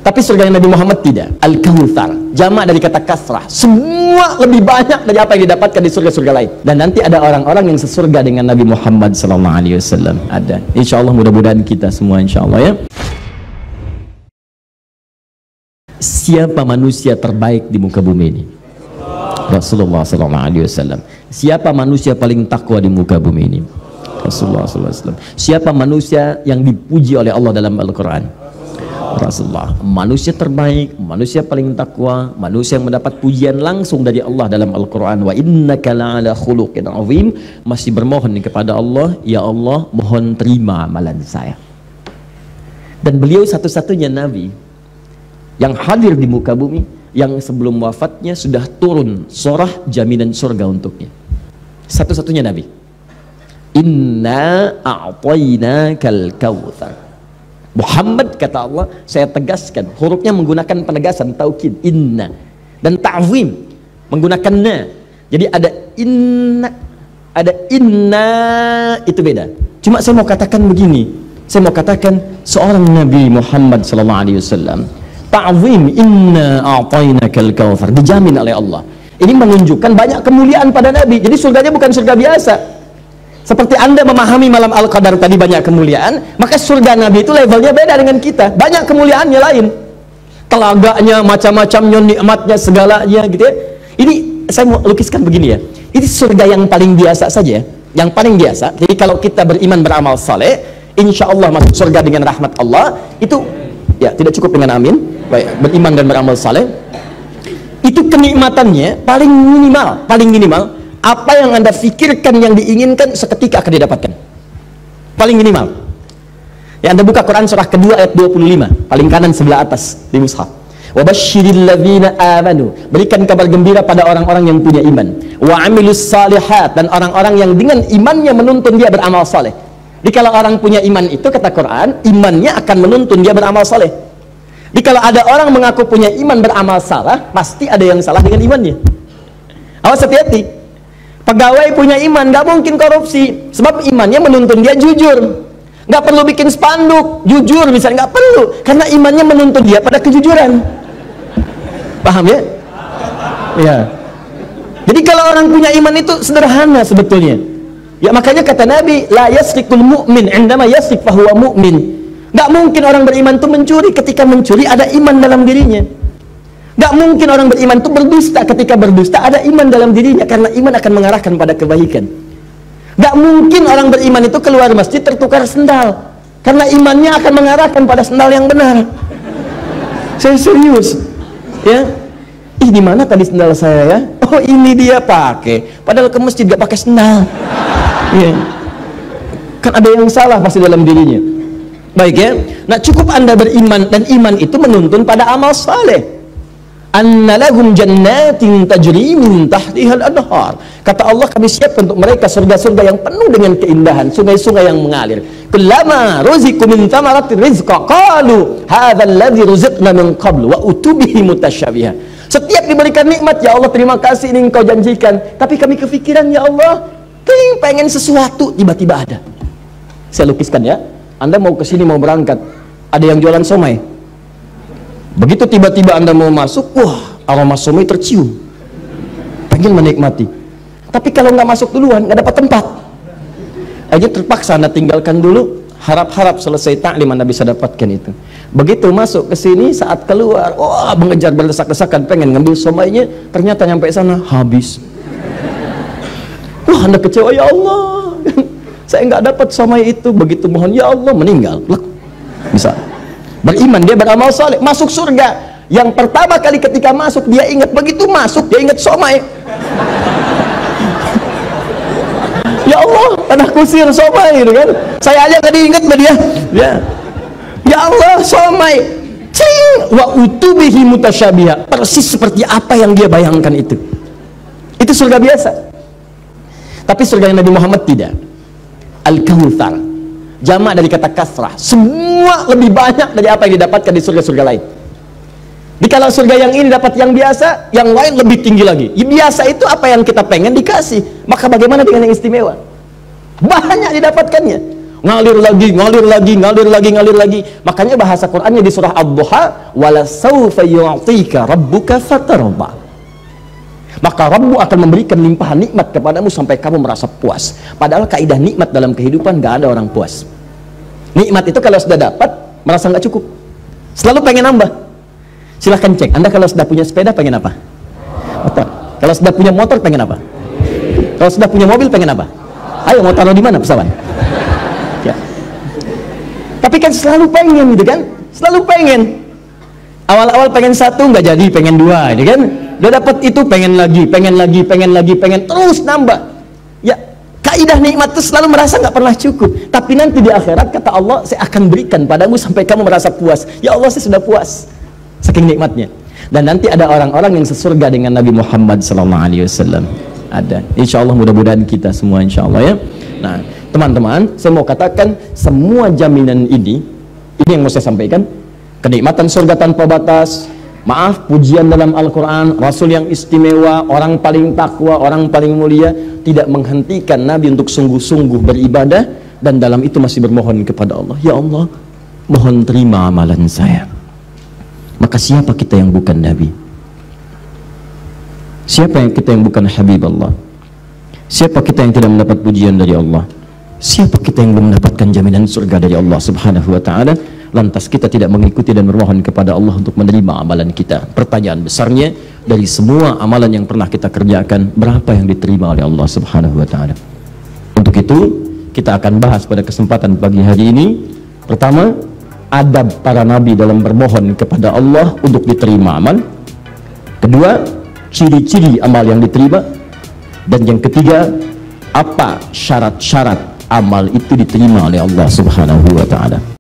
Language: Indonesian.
Tapi surga yang Nabi Muhammad tidak. Al-Kautsar, jamak dari kata kasrah. Semua lebih banyak dari apa yang didapatkan di surga-surga lain. Dan nanti ada orang-orang yang sesurga dengan Nabi Muhammad SAW. Ada. Insya Allah, mudah-mudahan kita semua insya Allah ya. Siapa manusia terbaik di muka bumi ini? Rasulullah SAW. Siapa manusia paling takwa di muka bumi ini? Rasulullah SAW. Siapa manusia yang dipuji oleh Allah dalam Al-Quran? Rasulullah. Manusia terbaik, manusia paling takwa, manusia yang mendapat pujian langsung dari Allah dalam Al-Quran. Wa innaka la'ala khuluqin azim. Masih bermohon kepada Allah, ya Allah, mohon terima amalan saya. Dan beliau satu-satunya Nabi yang hadir di muka bumi yang sebelum wafatnya sudah turun surah jaminan surga untuknya. Satu-satunya Nabi. Inna a'tainakal kautsar. Muhammad, kata Allah, saya tegaskan, hurufnya menggunakan penegasan taukid, inna, dan ta'zim menggunakan na. Jadi ada inna, itu beda. Cuma saya mau katakan begini, saya mau katakan seorang Nabi Muhammad SAW, ta'zim inna a'tainakal kautsar, dijamin oleh Allah. Ini menunjukkan banyak kemuliaan pada Nabi. Jadi surganya bukan surga biasa. Seperti Anda memahami malam Al-Qadar tadi banyak kemuliaan, maka surga Nabi itu levelnya beda dengan kita. Banyak kemuliaannya lain. Telaganya, macam-macamnya, nikmatnya, segalanya gitu ya. Ini saya mau lukiskan begini ya. Ini surga yang paling biasa saja, yang paling biasa. Jadi kalau kita beriman beramal saleh, insya Allah masuk surga dengan rahmat Allah. Itu ya tidak cukup dengan amin. Baik, beriman dan beramal saleh. Itu kenikmatannya paling minimal. Apa yang Anda pikirkan yang diinginkan seketika akan didapatkan. Paling minimal. Ya, Anda buka Quran surah kedua ayat 25, paling kanan sebelah atas di mushaf. Wa basyiril ladzina amanu, berikan kabar gembira pada orang-orang yang punya iman. Wa amilus salihat, dan orang-orang yang dengan imannya menuntun dia beramal saleh. Jadi kalau orang punya iman itu, kata Quran, imannya akan menuntun dia beramal saleh. Jadi kalau ada orang mengaku punya iman beramal salah, pasti ada yang salah dengan imannya. Awas, hati-hati. Pegawai punya iman, nggak mungkin korupsi, sebab imannya menuntun dia jujur. Nggak perlu bikin spanduk jujur misalnya, nggak perlu, karena imannya menuntun dia pada kejujuran. Paham ya? Ya. Jadi kalau orang punya iman itu sederhana sebetulnya. Ya makanya kata Nabi, la yasriqul mu'min indama yasriq fahuwa mu'min. Nggak mungkin orang beriman itu mencuri, ketika mencuri ada iman dalam dirinya. Gak mungkin orang beriman itu berdusta, ketika berdusta ada iman dalam dirinya, karena iman akan mengarahkan pada kebaikan. Gak mungkin orang beriman itu keluar masjid tertukar sendal, karena imannya akan mengarahkan pada sendal yang benar. Saya serius ya. Di mana tadi sendal saya ya? Oh, ini dia pakai, padahal ke masjid gak pakai sendal ya. Kan ada yang salah pasti dalam dirinya. Baik ya. Nah, cukup Anda beriman, dan iman itu menuntun pada amal saleh. Anna lahum jannatin tajri min tahtihal anhar. Kata Allah, kami siapkan untuk mereka surga-surga yang penuh dengan keindahan, sungai-sungai yang mengalir. Kullama ruziqu min thamaratir rizqa qalu hadzal ladzi ruziqna min qablu wa utubihi mutasyabiha. Setiap diberikan nikmat, ya Allah terima kasih ini engkau janjikan, tapi kami kepikiran ya Allah, pengen sesuatu, tiba-tiba ada. Saya lukiskan ya. Anda mau ke sini, mau berangkat, ada yang jualan somai. Begitu tiba-tiba Anda mau masuk, wah, aroma somai tercium, pengen menikmati. Tapi kalau nggak masuk duluan, nggak dapat tempat aja, terpaksa Anda tinggalkan dulu, harap-harap selesai taklim Anda bisa dapatkan itu. Begitu masuk ke sini, saat keluar, wah, mengejar berdesak-desakan pengen ngambil somainya, ternyata nyampe sana habis. Wah, Anda kecewa, ya Allah, saya nggak dapat somai itu. Begitu mohon, ya Allah, meninggal. Bisa beriman, dia beramal saleh, masuk surga. Yang pertama kali ketika masuk, dia ingat, begitu masuk dia ingat somai. Ya Allah, tanah kusir somai gitu kan. Saya aja tadi ingat sama dia. Ya Allah, somai. Cing, wa utubihi mutasyabiha. Persis seperti apa yang dia bayangkan itu. Itu surga biasa. Tapi surga yang Nabi Muhammad tidak. Al-Kautsar, jamak dari kata kasrah, semua lebih banyak dari apa yang didapatkan di surga-surga lain. Di kalau surga yang ini dapat yang biasa, yang lain lebih tinggi lagi. Biasa itu apa yang kita pengen dikasih, maka bagaimana dengan yang istimewa? Banyak didapatkannya. ngalir lagi. Makanya bahasa Qur'annya di surah Ad-Duha, wala sawfa yu'tika rabbuka fatarda. Maka Rabbu akan memberikan limpahan nikmat kepadamu sampai kamu merasa puas. Padahal kaidah nikmat dalam kehidupan gak ada orang puas. Nikmat itu kalau sudah dapat merasa nggak cukup, selalu pengen nambah. Silahkan cek, Anda kalau sudah punya sepeda pengen apa? Motor. Kalau sudah punya motor pengen apa? Kalau sudah punya mobil pengen apa? Ayo, mau taruh di mana pesawat? Ya. Tapi kan selalu pengen gitu kan? Selalu pengen. Awal-awal pengen satu nggak jadi, pengen dua, gitu kan? Udah dapat itu pengen lagi, terus nambah. Ya, kaidah nikmat itu selalu merasa nggak pernah cukup. Tapi nanti di akhirat kata Allah, saya akan berikan padamu sampai kamu merasa puas. Ya Allah, saya sudah puas. Saking nikmatnya. Dan nanti ada orang-orang yang sesurga dengan Nabi Muhammad SAW. Ada. Insya Allah, mudah-mudahan kita semua insya Allah ya. Nah, teman-teman, saya mau katakan semua jaminan ini yang mau saya sampaikan. Kenikmatan surga tanpa batas, maaf, pujian dalam Al-Quran, Rasul yang istimewa, orang paling takwa, orang paling mulia, tidak menghentikan Nabi untuk sungguh-sungguh beribadah, dan dalam itu masih bermohon kepada Allah, ya Allah, mohon terima amalan saya. Maka siapa kita yang bukan Nabi? Siapa yang kita yang bukan Habib Allah? Siapa kita yang tidak mendapat pujian dari Allah? Siapa kita yang belum mendapatkan jaminan surga dari Allah Subhanahu wa ta'ala? Lantas kita tidak mengikuti dan bermohon kepada Allah untuk menerima amalan kita. Pertanyaan besarnya, dari semua amalan yang pernah kita kerjakan, berapa yang diterima oleh Allah Subhanahu wa ta'ala? Untuk itu kita akan bahas pada kesempatan pagi hari ini. Pertama, adab para nabi dalam bermohon kepada Allah untuk diterima amal. Kedua, ciri-ciri amal yang diterima. Dan yang ketiga, apa syarat-syarat amal itu diterima oleh Allah Subhanahu wa ta'ala.